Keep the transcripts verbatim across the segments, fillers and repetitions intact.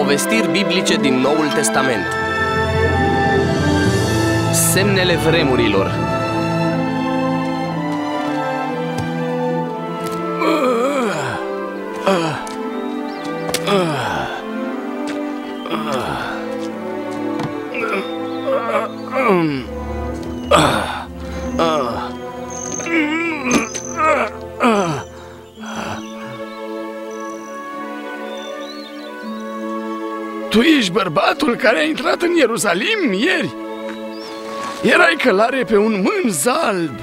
Povestiri biblice din Noul Testament. Semnele vremurilor. Tu ești bărbatul care a intrat în Ierusalim ieri? Erai călare pe un mânz alb.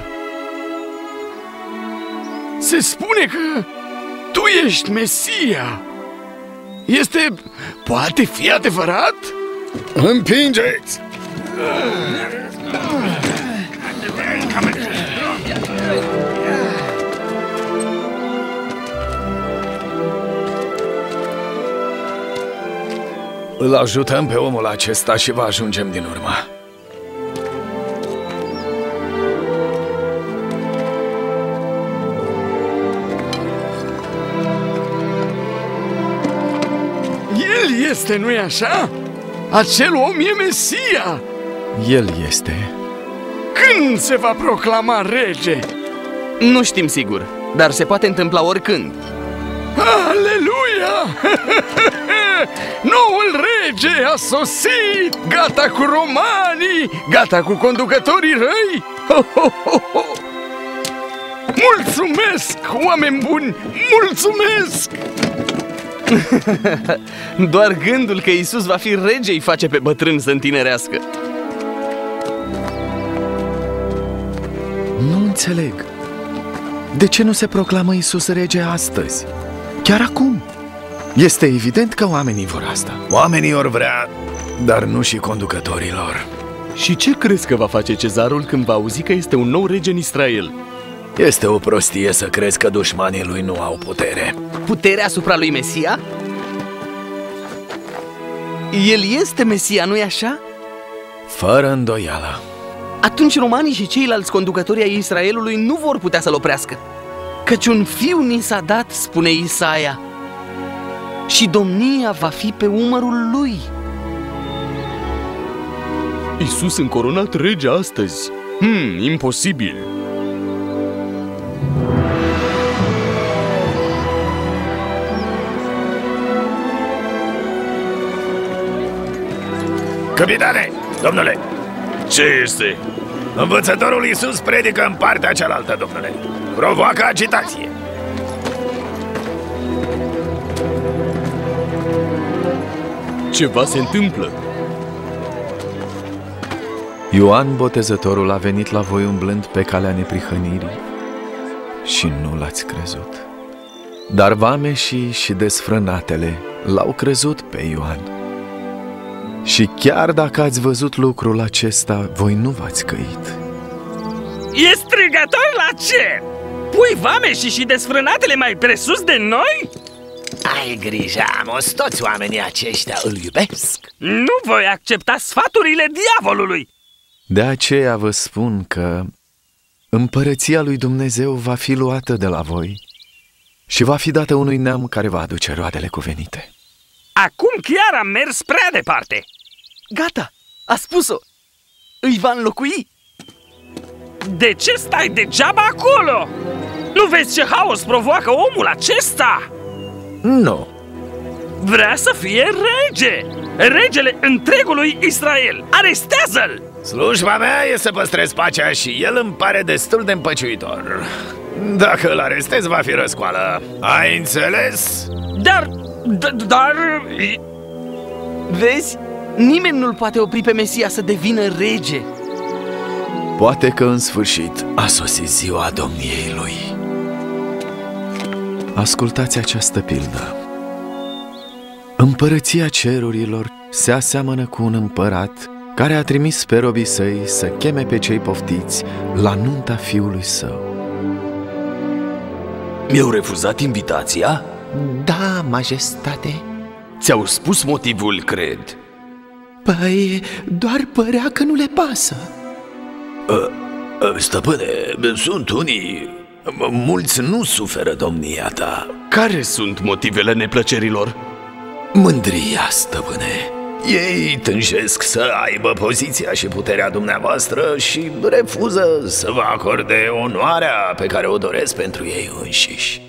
Se spune că tu ești Mesia. Este... poate fi adevărat? Împingeți! Îl ajutăm pe omul acesta și vă ajungem din urmă. El este, nu-i așa? Acel om e Mesia! El este. Când se va proclama rege? Nu știm sigur, dar se poate întâmpla oricând. Aleluia! Noul rege a sosit! Gata cu romanii! Gata cu conducătorii răi! Ho, ho, ho, ho. Mulțumesc, oameni buni! Mulțumesc! Doar gândul că Iisus va fi rege îi face pe bătrân să întinerească. Nu înțeleg. De ce nu se proclamă Iisus rege astăzi? Chiar acum? Este evident că oamenii vor asta. Oamenii or vrea, dar nu și conducătorilor. Și ce crezi că va face cezarul când va auzi că este un nou rege în Israel? Este o prostie să crezi că dușmanii lui nu au putere. Puterea asupra lui Mesia? El este Mesia, nu-i așa? Fără îndoială. Atunci romanii și ceilalți conducători ai Israelului nu vor putea să-l oprească. Căci un fiu ni s-a dat, spune Isaia, și domnia va fi pe umărul lui. Iisus încoronat rege astăzi. Hmm, imposibil. Capitane, domnule! Ce este? Învățătorul Iisus predică în partea cealaltă, domnule. Provoacă agitație. Ceva se întâmplă. Ioan Botezătorul a venit la voi umblând pe calea neprihănirii și nu l-ați crezut. Dar vameșii și desfrânatele l-au crezut pe Ioan. Și chiar dacă ați văzut lucrul acesta, voi nu v-ați căit. E strigător la ce? Pui vameșii și desfrânatele mai presus de noi? Ai grijă, Amos, toți oamenii aceștia îl iubesc. Nu voi accepta sfaturile diavolului. De aceea vă spun că împărăția lui Dumnezeu va fi luată de la voi și va fi dată unui neam care va aduce roadele cuvenite. Acum chiar am mers prea departe. Gata, a spus-o. Îi va înlocui. De ce stai degeaba acolo? Nu vezi ce haos provoacă omul acesta? Nu. Vrea să fie rege. Regele întregului Israel. Arestează-l! Slujba mea e să păstrez pacea și el îmi pare destul de împăciuitor. Dacă îl arestez, va fi răscoală. Ai înțeles? Dar... dar... Vezi? Nimeni nu-l poate opri pe Mesia să devină rege. Poate că în sfârșit a sosit ziua domniei lui. Ascultați această pildă. Împărăția cerurilor se aseamănă cu un împărat care a trimis pe robii săi să cheme pe cei poftiți la nunta fiului său. Mi-au refuzat invitația? Da, majestate. Ți-au spus motivul, cred. Păi, doar părea că nu le pasă. Stăpâne, sunt unii... Mulți nu suferă domnia ta. Care sunt motivele neplăcerilor? Mândria, stăpâne. Ei tânjesc să aibă poziția și puterea dumneavoastră și refuză să vă acorde onoarea pe care o doresc pentru ei înșiși.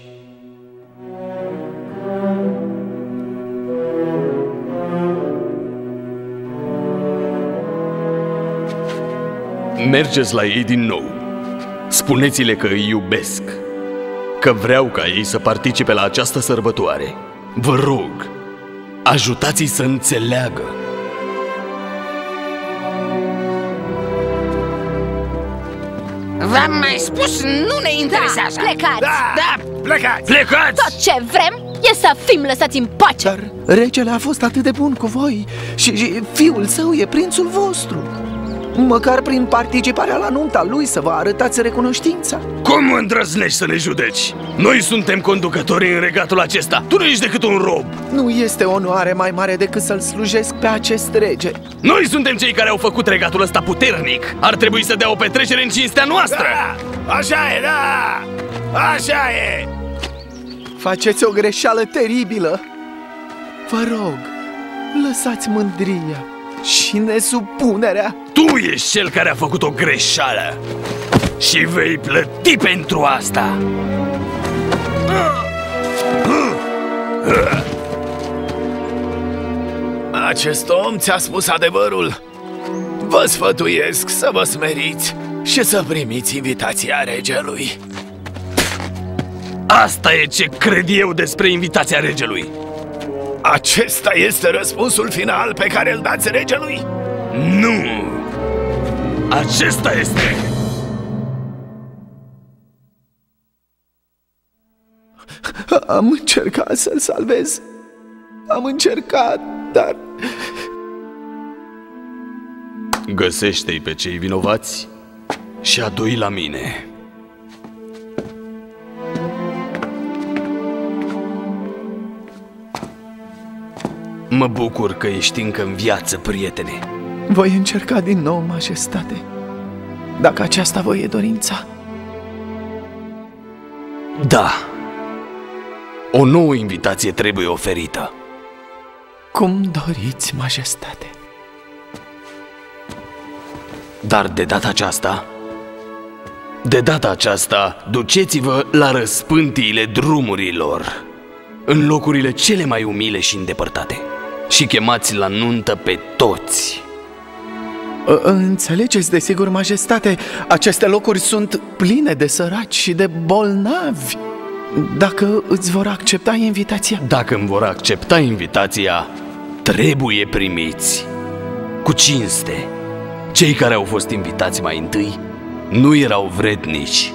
Mergeți la ei din nou. Spuneți-le că îi iubesc, că vreau ca ei să participe la această sărbătoare. Vă rog, ajutați-i să înțeleagă. V-am mai spus, nu ne interesează. Da, plecați! Da, da, plecați! Plecați! Tot ce vrem e să fim lăsați în pace! Dar regele a fost atât de bun cu voi și, și fiul său e prințul vostru. Măcar prin participarea la nunta lui să vă arătați recunoștința. Cum îndrăznești să ne judeci? Noi suntem conducătorii în regatul acesta. Tu nu ești decât un rob. Nu este onoare mai mare decât să-l slujesc pe acest rege. Noi suntem cei care au făcut regatul ăsta puternic. Ar trebui să dea o petrecere în cinstea noastră. Da, așa e, da! Așa e! Faceți o greșeală teribilă. Vă rog, lăsați mândria și nesupunerea. Tu ești cel care a făcut o greșeală și vei plăti pentru asta. Acest om ți-a spus adevărul. Vă sfătuiesc să vă smeriți și să primiți invitația regelui. Asta e ce cred eu despre invitația regelui. Acesta este răspunsul final pe care îl dați regelui? Nu! Acesta este! Am încercat să-l salvez. Am încercat, dar... Găsește-i pe cei vinovați și adu-i la mine. Mă bucur că ești încă în viață, prietene. Voi încerca din nou, majestate, dacă aceasta vă e dorința. Da. O nouă invitație trebuie oferită. Cum doriți, majestate. Dar de data aceasta, de data aceasta, duceți-vă la răspântiile drumurilor, în locurile cele mai umile și îndepărtate, și chemați la nuntă pe toți. Înțelegeți, desigur, majestate, aceste locuri sunt pline de săraci și de bolnavi. Dacă îți vor accepta invitația? Dacă îmi vor accepta invitația, trebuie primiți cu cinste. Cei care au fost invitați mai întâi nu erau vrednici.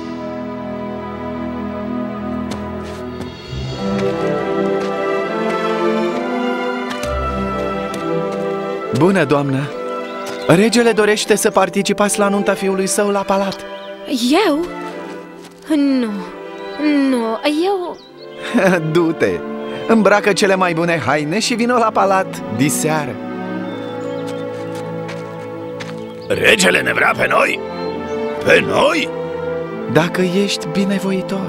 Bună, doamnă! Regele dorește să participați la nunta fiului său la palat. Eu? Nu, nu, eu... Du-te! Îmbracă cele mai bune haine și vină la palat diseară. Regele ne vrea pe noi? Pe noi? Dacă ești binevoitor.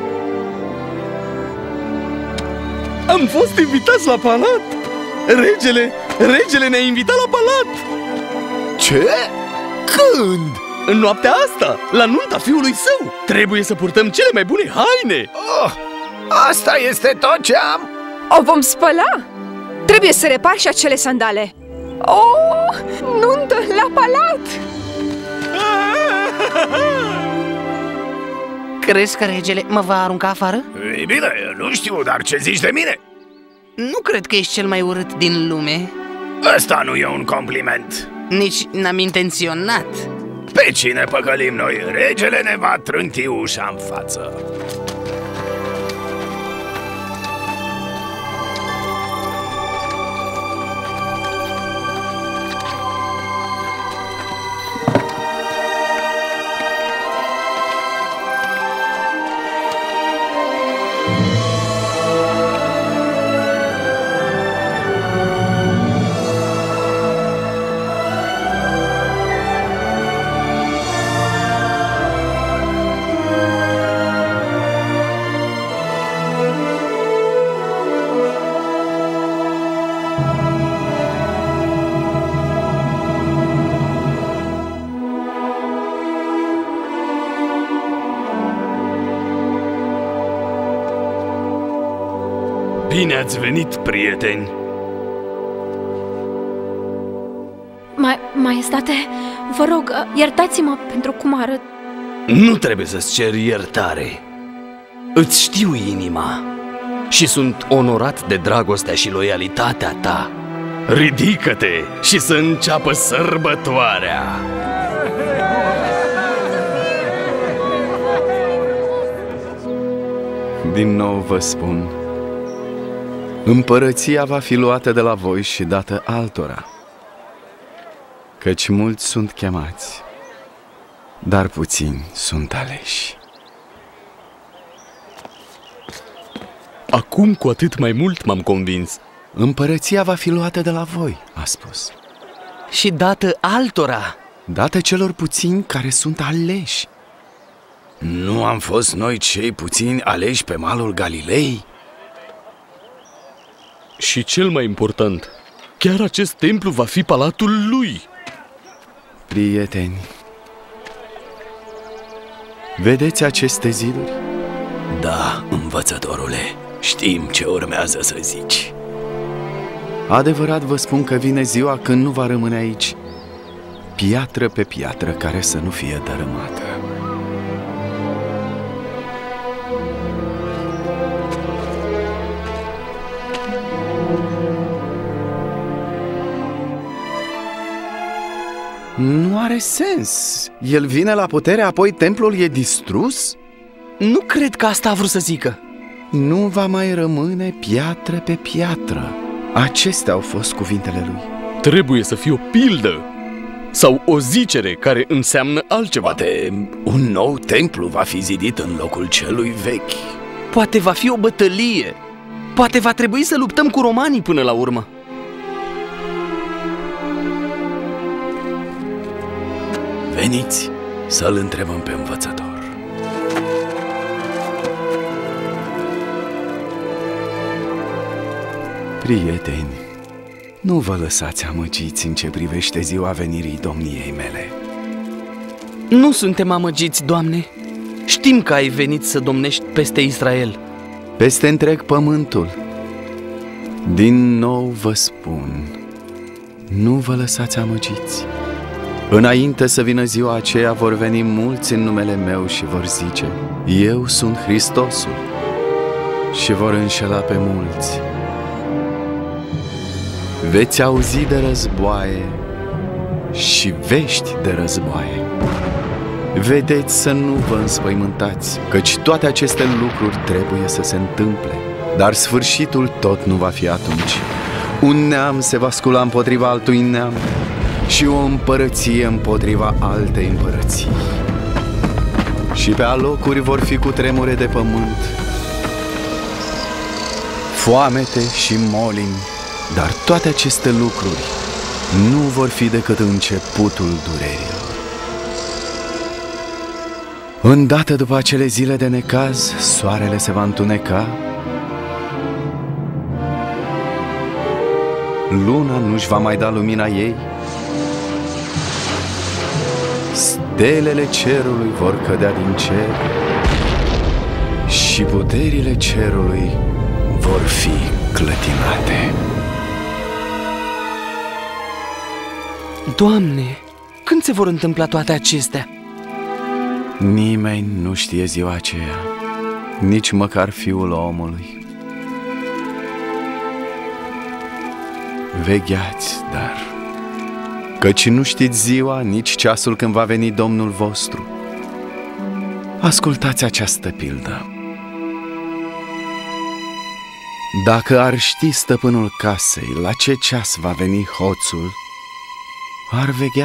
Am fost invitați la palat! Regele, regele ne-a invitat la palat! Ce? Când? În noaptea asta, la nunta fiului său. Trebuie să purtăm cele mai bune haine. Oh, asta este tot ce am? O vom spăla? Trebuie să repar și acele sandale. Oh, nuntă la palat! Crezi că regele mă va arunca afară? Ei bine, nu știu, dar ce zici de mine? Nu cred că ești cel mai urât din lume. Ăsta nu e un compliment. Nici n-am intenționat. Pe cine păcălim noi? Regele ne va trânti ușa în față. Bine ați venit, prieteni! Ma Maestate, vă rog, iertați-mă pentru cum arăt. Nu trebuie să-ți ceri iertare. Îți știu inima și sunt onorat de dragostea și loialitatea ta. Ridică-te și să înceapă sărbătoarea! Din nou vă spun, împărăția va fi luată de la voi și dată altora, căci mulți sunt chemați, dar puțini sunt aleși. Acum cu atât mai mult m-am convins. Împărăția va fi luată de la voi, a spus, și dată altora, dată celor puțini care sunt aleși. Nu am fost noi cei puțini aleși pe malul Galilei? Și cel mai important, chiar acest templu va fi palatul lui. Prieteni, vedeți aceste ziduri? Da, învățătorule, știm ce urmează să zici. Adevărat vă spun că vine ziua când nu va rămâne aici piatră pe piatră care să nu fie dărâmată. Nu are sens. El vine la putere, apoi templul e distrus? Nu cred că asta a vrut să zică. Nu va mai rămâne piatră pe piatră. Acestea au fost cuvintele lui. Trebuie să fie o pildă sau o zicere care înseamnă altceva. Poate un nou templu va fi zidit în locul celui vechi. Poate va fi o bătălie. Poate va trebui să luptăm cu romanii până la urmă. Veniți să-l întrebăm pe învățător. Prieteni, nu vă lăsați amăgiți în ce privește ziua venirii domniei mele. Nu suntem amăgiți, Doamne. Știm că ai venit să domnești peste Israel, peste întreg pământul. Din nou vă spun, nu vă lăsați amăgiți. Înainte să vină ziua aceea vor veni mulți în numele meu și vor zice: eu sunt Hristosul, și vor înșela pe mulți. Veți auzi de războaie și vești de războaie. Vedeți să nu vă înspăimântați, căci toate aceste lucruri trebuie să se întâmple, dar sfârșitul tot nu va fi atunci. Un neam se va scula împotriva altui neam și o împărăție împotriva altei împărății. Și pe alocuri vor fi cutremure de pământ, foamete și molimi, dar toate aceste lucruri nu vor fi decât începutul durerilor. Îndată după acele zile de necaz, soarele se va întuneca, luna nu-și va mai da lumina ei, stelele cerului vor cădea din cer și puterile cerului vor fi clătinate. Doamne, când se vor întâmpla toate acestea? Nimeni nu știe ziua aceea, nici măcar Fiul omului. Vegheați, dar, căci nu știți ziua, nici ceasul când va veni Domnul vostru. Ascultați această pildă. Dacă ar ști stăpânul casei la ce ceas va veni hoțul, ar veghea.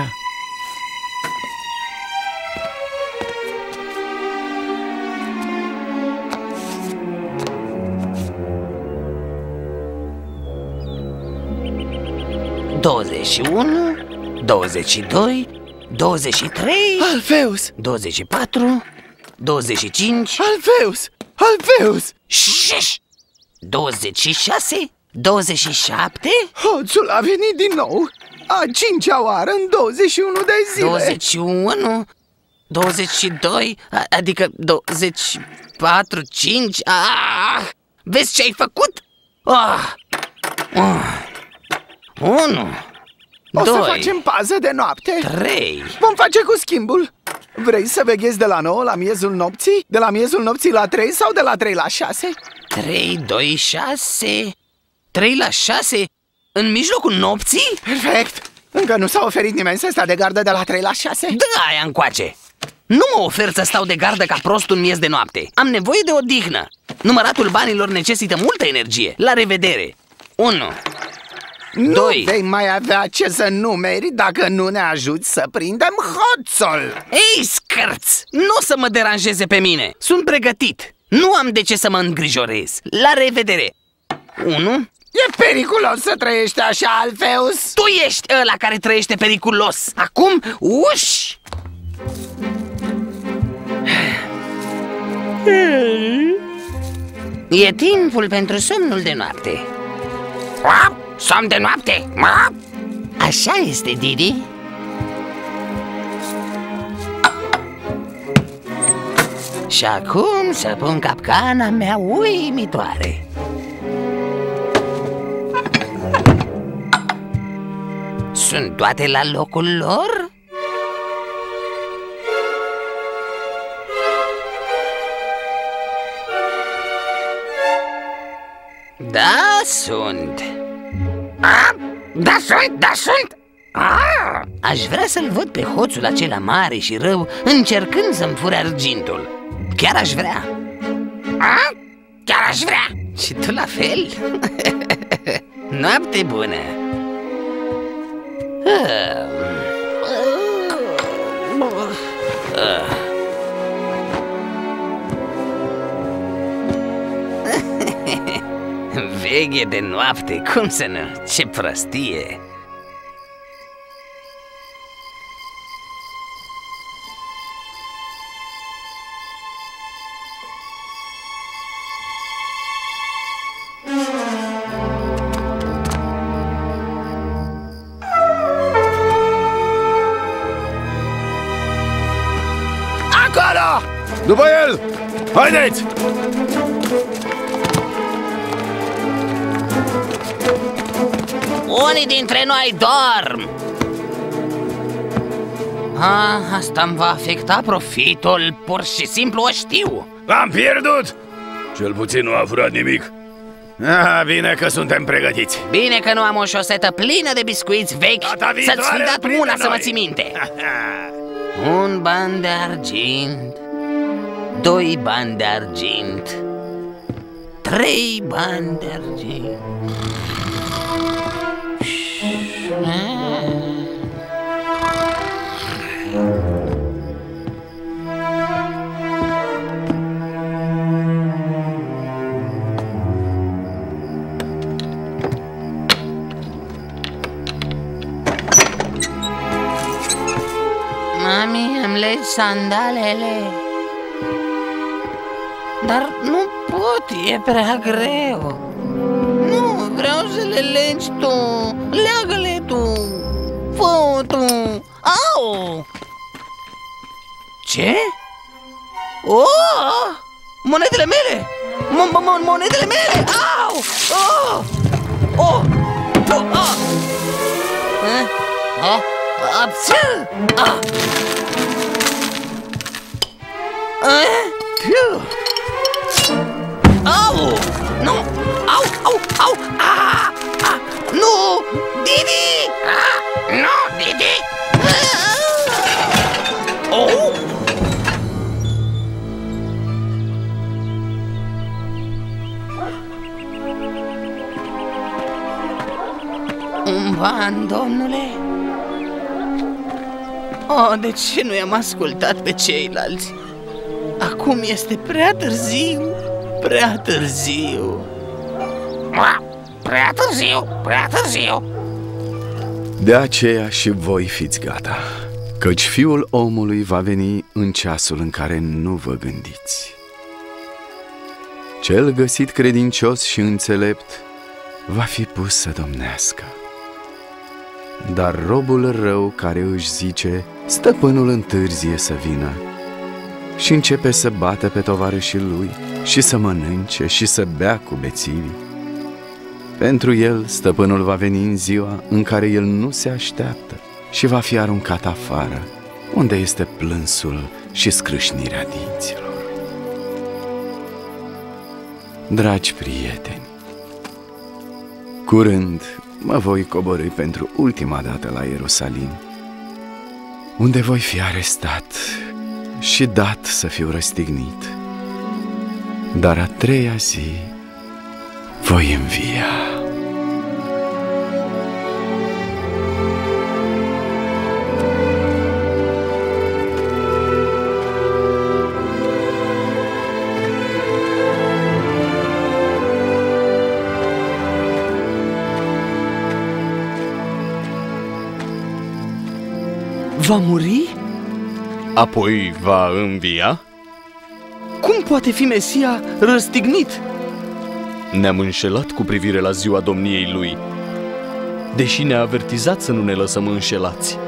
douăzeci și unu, douăzeci și doi, douăzeci și trei, Alfeus! douăzeci și patru, douăzeci și cinci, Alfeus! Alfeus! șș, douăzeci și șase, douăzeci și șapte, Hoțul a venit din nou, a cincea oară în douăzeci și unu de zile. douăzeci și unu, douăzeci și doi, adică douăzeci și patru, cinci. Ah! Vezi ce ai făcut? Ah. Ah. Unu. O Doi. să facem pază de noapte? Trei. Vom face cu schimbul. Vrei să veghezi de la nouă la miezul nopții? De la miezul nopții la trei sau de la trei la șase? Trei, doi, șase. Trei la șase? În mijlocul nopții? Perfect! Încă nu s-a oferit nimeni să stea de gardă de la trei la șase? Dă aia încoace! Nu mă ofer să stau de gardă ca prostul în miez de noapte. Am nevoie de odihnă. Număratul banilor necesită multă energie. La revedere! unu. Nu Doi. vei mai avea ce să numeri dacă nu ne ajuți să prindem hoțul! Ei, scârț! Nu o să mă deranjeze pe mine! Sunt pregătit! Nu am de ce să mă îngrijorez! La revedere! unu. E periculos să trăiești așa, Alfeus! Tu ești ăla care trăiește periculos! Acum, uși! E timpul pentru somnul de noapte. Somn de noapte? Așa este, Didi. Și acum să pun capcana mea uimitoare. Sunt toate la locul lor? Da, sunt. A, da, sunt, da, sunt. A, aș vrea să-l văd pe hoțul acela mare și rău încercând să-mi fure argintul. Chiar aș vrea. A, chiar aș vrea. Și tu la fel? Noapte bună. Veghe de noapte, cum să nu? Ce prostie! Acolo! După el! Haideți! Unii dintre noi dorm. Ah, asta îmi va afecta profitul, pur și simplu o știu. Am pierdut! Cel puțin nu a furat nimic. Ah, bine că suntem pregătiți. Bine că nu am o șosetă plină de biscuiți vechi să-ți fi dat una să mă ții minte. Un ban de argint, doi bani de argint, trei bani de argint. Mami, îmi legi sandalele. Dar nu pot, e prea greu. Nu, vreau să le legi tu. Leagă-le tu. Fă-o tu. Au! Ce? Oh! Monedele mele! Monedele mele! Au! Oh! Oh! Oh! Oh! Eh? Oh! Apțu! Ah! Eh? Piu! Au! Nu! Au! Au! Au! Ah! Ah! Nu! Didi! Ah! Nu! Didi! Ah! Oh! Un ban, domnule? Oh, de ce nu i-am ascultat pe ceilalți? Acum este prea târziu, prea târziu. Prea târziu, prea târziu. De aceea și voi fiți gata, căci Fiul omului va veni în ceasul în care nu vă gândiți. Cel găsit credincios și înțelept va fi pus să domnească. Dar robul rău care își zice, stăpânul întârzie să vină, și începe să bată pe tovarășii lui și să mănânce și să bea cu bețivii, Pentru el, stăpânul va veni în ziua în care el nu se așteaptă și va fi aruncat afară, unde este plânsul și scrâșnirea dinților. Dragi prieteni, curând mă voi coborî pentru ultima dată la Ierusalim, unde voi fi arestat și dat să fiu răstignit. Dar a treia zi voi învia. Va muri? Apoi va învia? Cum poate fi Mesia răstignit? Ne-am înșelat cu privire la ziua domniei lui, deși ne-a avertizat să nu ne lăsăm înșelați.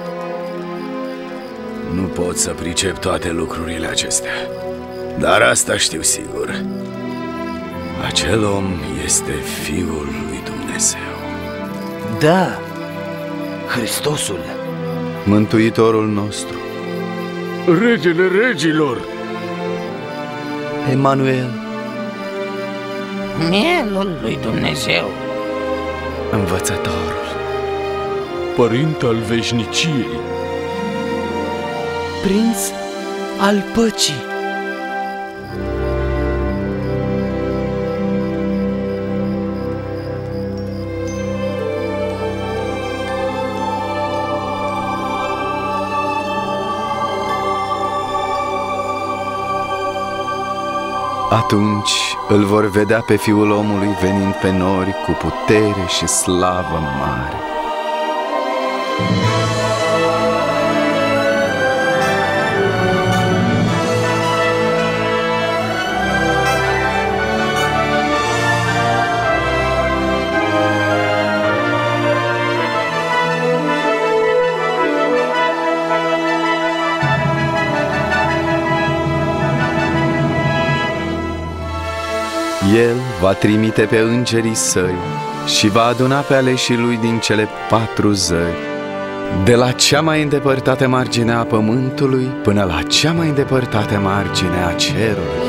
Nu pot să pricep toate lucrurile acestea, dar asta știu sigur. Acel om este Fiul lui Dumnezeu. Da, Hristosul, Mântuitorul nostru, Regele regilor, Emanuel, Mielul lui Dumnezeu, Învățătorul, Părinte al veșniciei, Prinț al păcii. Atunci îl vor vedea pe Fiul omului venind pe nori cu putere și slavă mare. El va trimite pe îngerii săi și va aduna pe aleșii lui din cele patru zări, de la cea mai îndepărtată margine a pământului până la cea mai îndepărtată margine a cerului.